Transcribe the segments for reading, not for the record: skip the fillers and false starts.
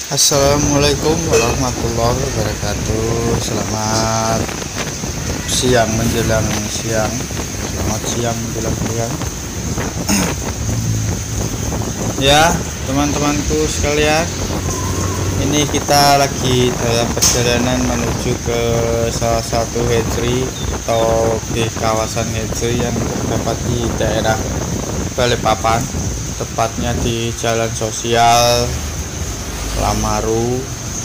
Assalamualaikum warahmatullahi wabarakatuh. Selamat siang menjelang siang. Selamat siang menjelang siang. Ya, teman-temanku sekalian, ini kita lagi dalam perjalanan menuju ke salah satu hatchery atau di kawasan hatchery yang terdapat di daerah Balikpapan, tepatnya di Jalan Sosial Lamaru,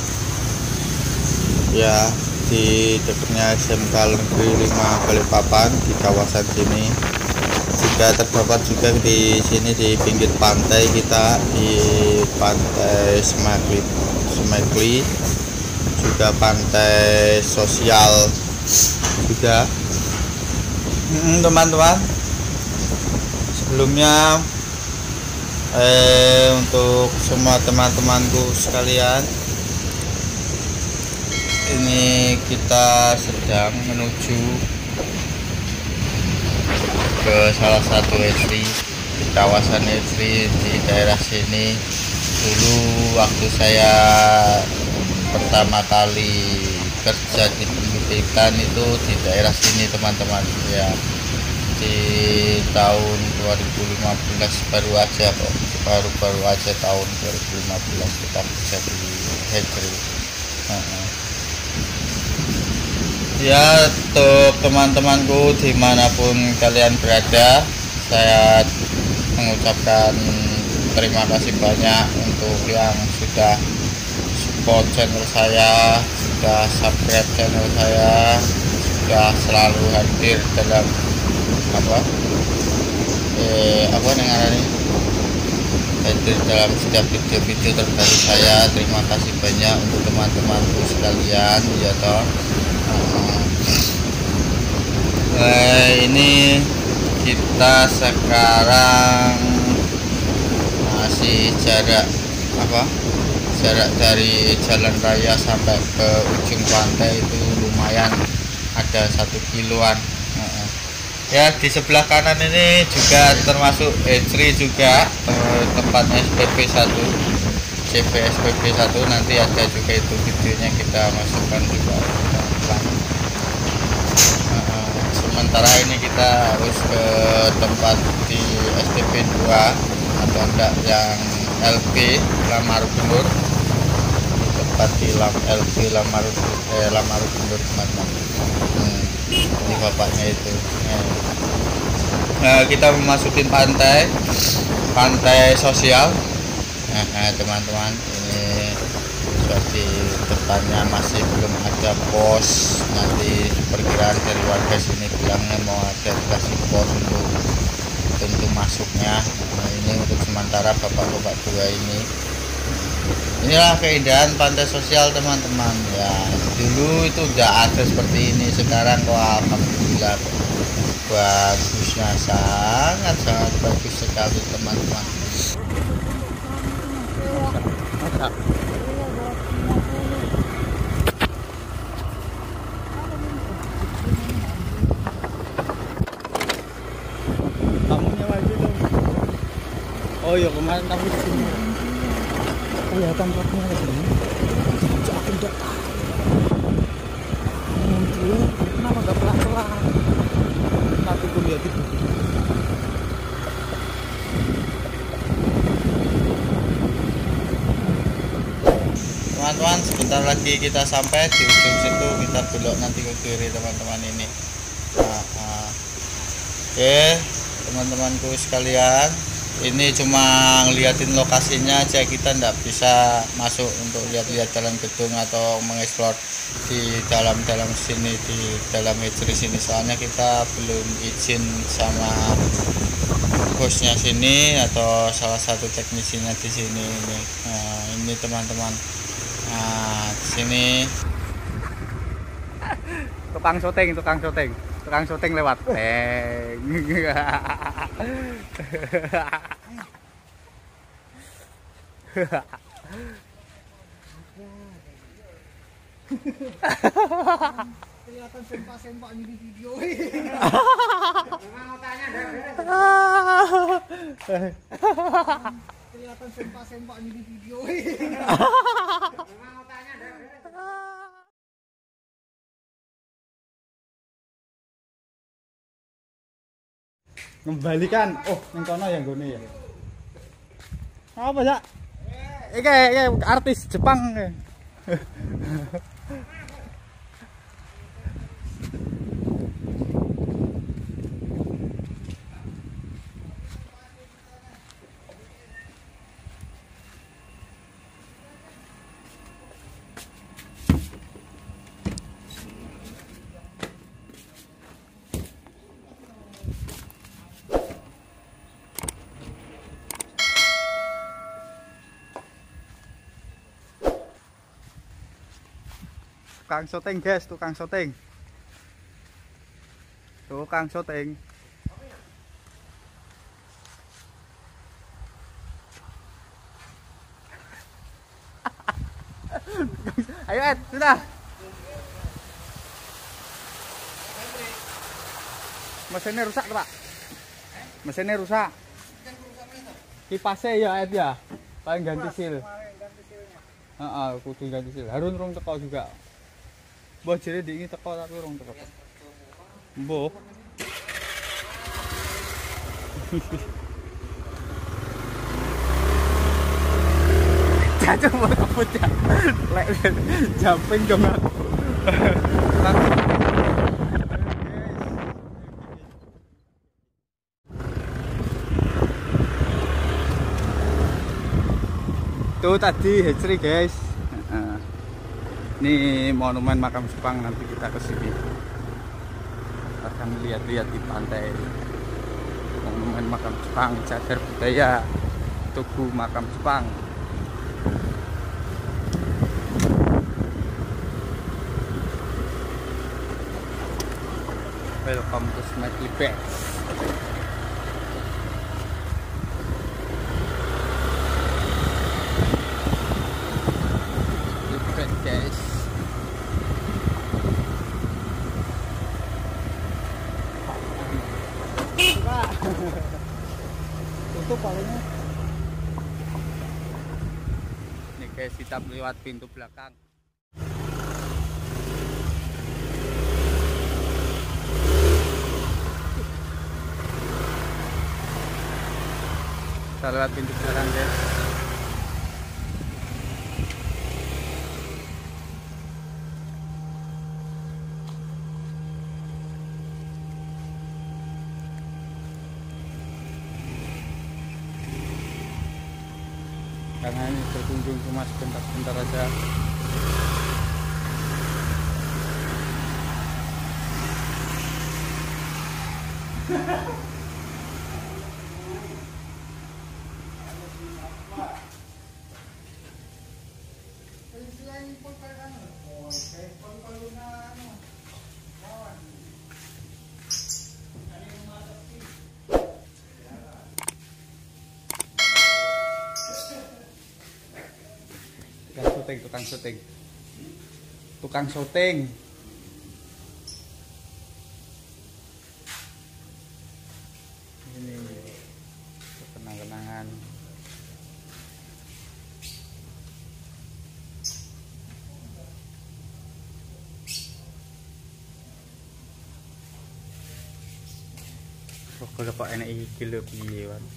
ya, di dekatnya SMK Negeri 5 Balikpapan. Di kawasan sini juga terdapat juga di sini di pinggir pantai, kita di pantai Smekli, juga pantai sosial juga. Teman-teman, sebelumnya untuk semua teman-temanku sekalian, ini kita sedang menuju ke salah satu hatchery di kawasan hatchery di daerah sini. Dulu waktu saya pertama kali kerja di pendidikan itu di daerah sini, teman-teman, ya, di tahun 2015 baru aja tahun 2015 kita kerja di hatchery. Ya, untuk teman-temanku dimanapun kalian berada, saya mengucapkan terima kasih banyak untuk yang sudah support channel saya, sudah subscribe channel saya, sudah selalu hadir dalam hadir dalam setiap video-video terbaru saya. Terima kasih banyak untuk teman-temanku sekalian, ya toh. Ini kita sekarang masih jarak dari jalan raya sampai ke ujung pantai itu lumayan, ada 1 kiloan. Ya, di sebelah kanan ini juga termasuk hatchery juga, tempatnya SPP 1, SPP 1. Nanti ada juga itu videonya, kita masukkan juga. Sementara ini kita harus ke tempat di STP 2 atau enggak yang LP Lamaru Bundur, tempat di LP Lamaru Bundur, teman-teman. Ini bapaknya itu. Nah, kita memasukin pantai sosial. Teman-teman, ini di depannya masih belum ada pos. Nanti perkiraan dari warga sini bilangnya mau ada dikasih pos untuk pintu masuknya. Nah, ini untuk sementara bapak-bapak dua ini. Inilah keindahan pantai sosial, teman-teman, ya. Dulu itu udah ada seperti ini, sekarang kok alhamdulillah bagusnya, sangat bagus sekali, teman-teman. Tamunya lagi dong. Oh iya, kemarin tamu di sini. Kelihatan truknya di sini. Aku udah tahu. Dia kenapa nggak pelan-pelan? Nanti aku lihat itu. Teman-teman, sebentar lagi kita sampai di ujung situ, kita belok nanti ke kiri, teman-teman ini. Oke, teman-temanku sekalian, ini cuma ngeliatin lokasinya aja, kita nggak bisa masuk untuk lihat-lihat dalam gedung atau mengeksplor di dalam sini, di dalam hatchery sini, soalnya kita belum izin sama bosnya sini atau salah satu teknisinya di sini. Ini teman-teman, di sini tukang syuting lewat. Kelihatan sempak-sempak ini di video. Mau tanya kelihatan sempak-sempak ini di video. Ngembalikan. Oh, ning kono ya nggone ya. Apa, Cak? Iki artis Jepang. Tukang syuting guys, tukang syuting. Tukang syuting. Ayo Ed, sudah. Mesinnya rusak Pak. Mesinnya rusak. Kipasnya ya Ed ya. Paling ganti sil. Kudu ganti sil. Harun rong teko juga. Mbah jere diingi teko tapi urung teko. Mbah. Jatuh mau kebut ya. Lek jumping dong aku. Tuh tadi hatchery guys. Ini monumen makam Jepang, nanti kita ke sini akan lihat-lihat di pantai monumen makam Jepang, cagar budaya Tugu makam Jepang. Welcome to Smiley Beach. Guys, tutup palingnya. Nih guys, kita lewat pintu belakang. Kita lewat pintu belakang guys. Karena ini berkunjung cuma sebentar-sebentar aja. Tukang syuting. Ini kenang-kenangan. Kalau kok enak iki lho piye wan.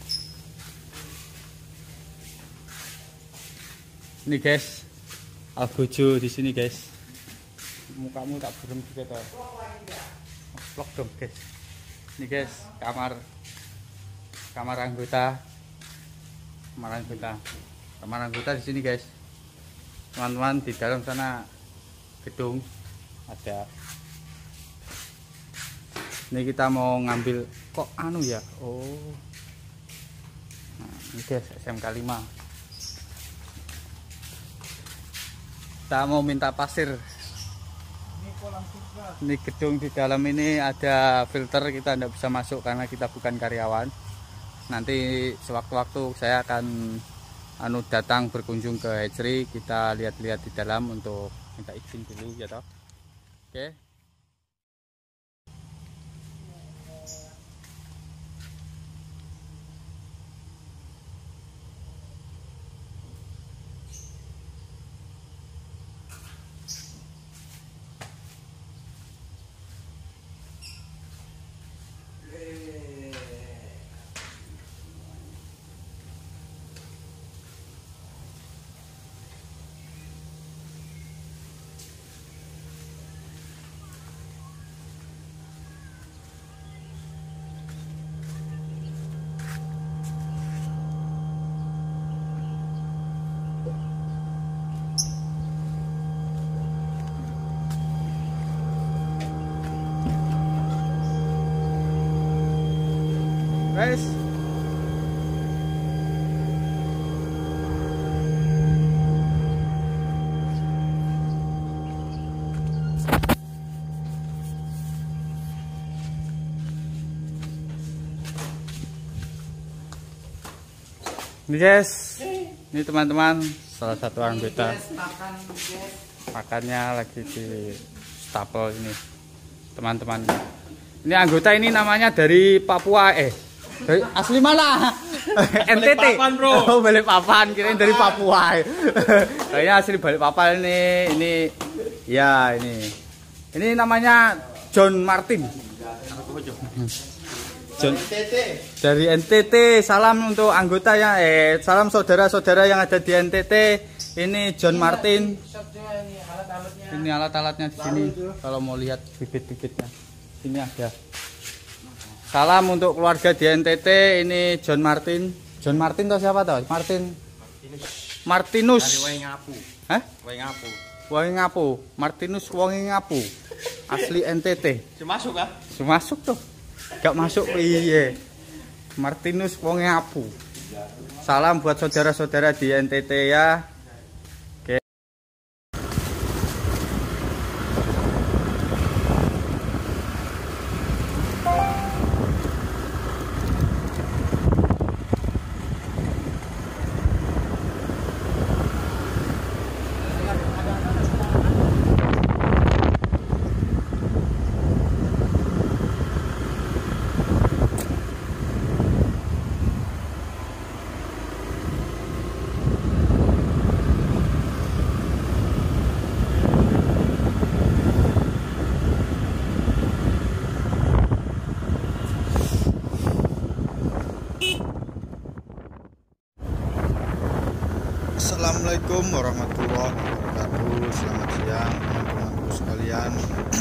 Ini guys, Algojo di sini guys. Mukamu tak burem juga toh. Vlog dong guys. Ini guys, kamar anggota. Kamar anggota di sini guys. Teman-teman, di dalam sana gedung ada. Ini kita mau ngambil kok anu ya. Oh. Nah, ini guys SMK 5. Kita mau minta pasir. Ini gedung di dalam ini ada filter, kita tidak bisa masuk karena kita bukan karyawan. Nanti sewaktu-waktu saya akan datang berkunjung ke hatchery, kita lihat-lihat di dalam untuk minta izin dulu ya toh. Oke. Ini guys, ini teman-teman salah satu anggota makannya lagi di stapel ini teman-teman. Ini anggota ini namanya dari Papua dari asli mana? NTT. Oh, Balikpapan, kirain dari Papua. Kayaknya asli Balikpapan ini ya ini. Ini namanya John Martin. John dari NTT. Salam untuk anggota ya, salam saudara-saudara yang ada di NTT. Ini John Martin. Ini alat-alatnya di sini. Kalau mau lihat bibit-bibitnya, sini ada. Salam untuk keluarga di NTT. Ini John Martin. John Martin atau siapa toh? Martinus. Hah? Waingapu. Martinus Waingapu. Asli NTT. Masuk kah? Masuk tuh. Gak masuk iya. Martinus Waingapu. Salam buat saudara-saudara di NTT ya. Oke. Assalamualaikum warahmatullahi wabarakatuh. Selamat siang teman-temanku sekalian.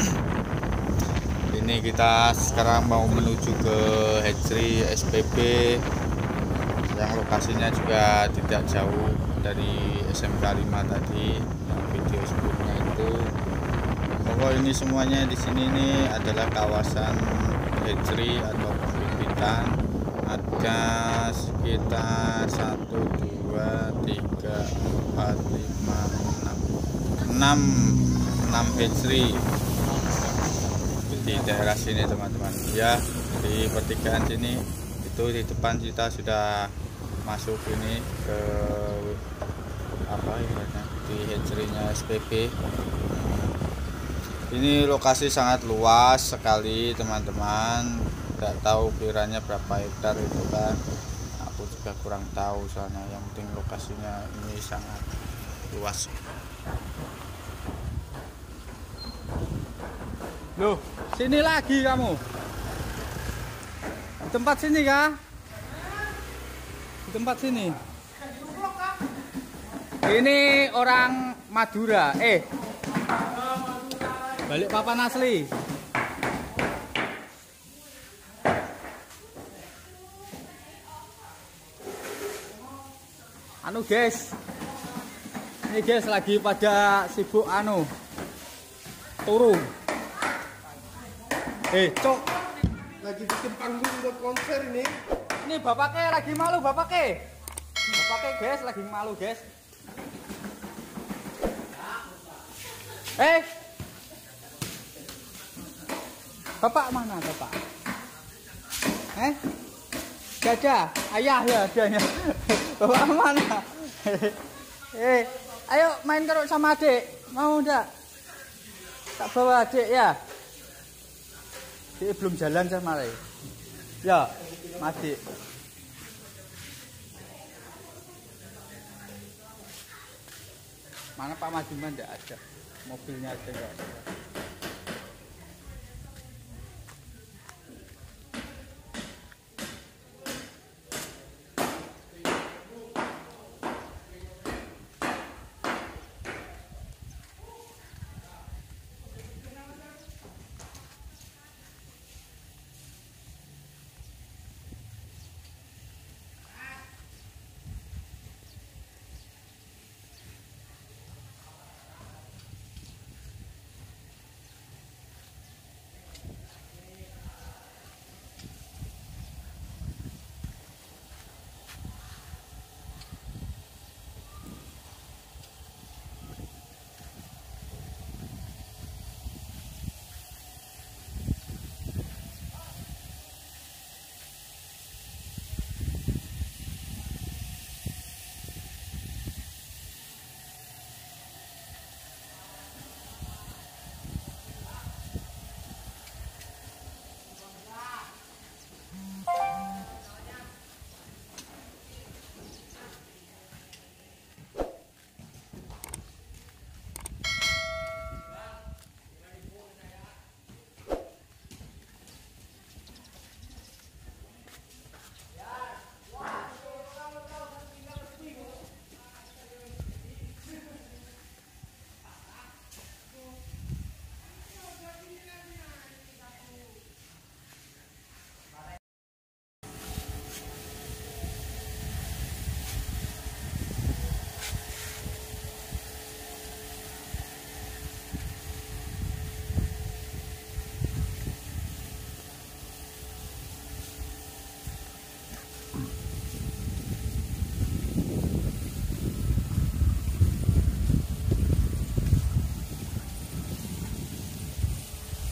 Ini kita sekarang mau menuju ke hatchery SPB yang lokasinya juga tidak jauh dari SMK 5 tadi yang video sebelumnya itu. Pokok ini semuanya di sini nih adalah kawasan hatchery atau pembibitan. Ada sekitar 1, 2, 3, 4, 5, 6 hatchery di daerah sini teman-teman ya. Di pertigaan sini itu di depan kita sudah masuk ini ke apa ibaratnya di hatchery-nya SPB. Ini lokasi sangat luas sekali teman-teman. Tidak tahu kiranya berapa hektar itu kan, aku juga kurang tahu soalnya. Yang penting lokasinya ini sangat luas. Loh, sini lagi kamu. Di tempat sini kah? Di tempat sini. Ini orang Madura. Balikpapan asli. Anu guys, ini guys lagi pada sibuk turu. Cok, Lagi bikin panggung buat konser ini. ini bapaknya lagi malu bapaknya guys lagi malu guys. Bapak mana bapak? Gajah, ayah ya adanya. Bapak mana? Ayo main keruk sama adik. Mau enggak? Tak bawa adik ya. Dia belum jalan sama Ray. Ya, adik. Mana Pak Madiman enggak ada. Mobilnya aja enggak ada.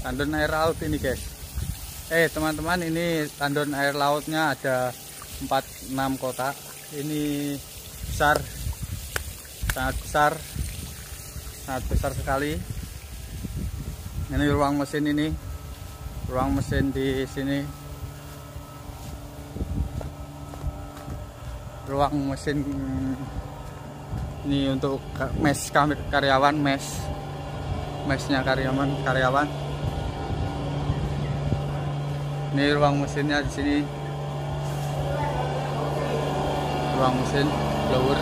tandon air laut ini guys. Teman-teman, ini tandon air lautnya ada 4-6 kotak. Ini besar, sangat besar sekali. Ini ruang mesin, ruang mesin di sini, ruang mesin ini untuk mes karyawan, mesnya karyawan. Ini ruang mesinnya di sini, ruang mesin blower.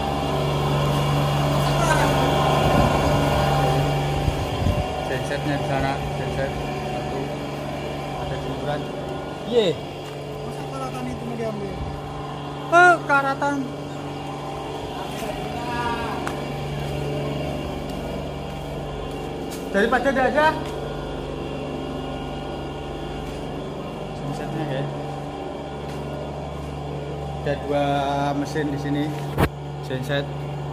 Gensetnya di sana, genset satu, ada jemuran. Masa karatan itu mau diambil? Karatan. Daripada tidak ada. Gensetnya guys. Ada 2 mesin di sini. Genset.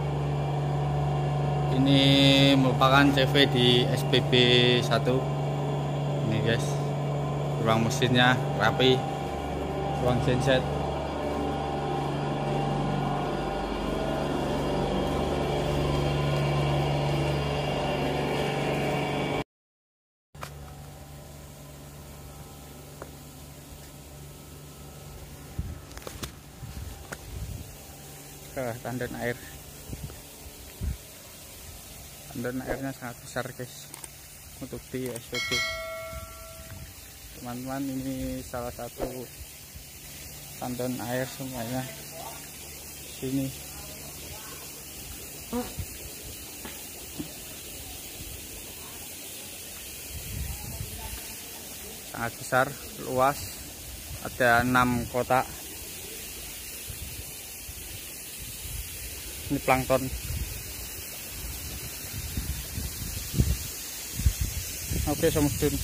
Ini merupakan CV di SPB 1. Ini guys. Ruang mesinnya rapi. Ruang genset. Tandon air, tandon airnya sangat besar guys untuk di SPB. Teman-teman, ini salah satu tandon air semuanya sini. Sangat besar, luas, ada 6 kotak. Ini plankton. Oke, samudun.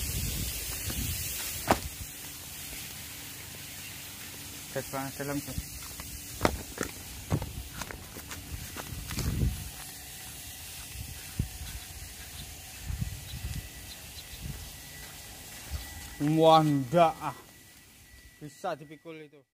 Gas panas dalam tuh. Wah, enggak bisa dipikul itu.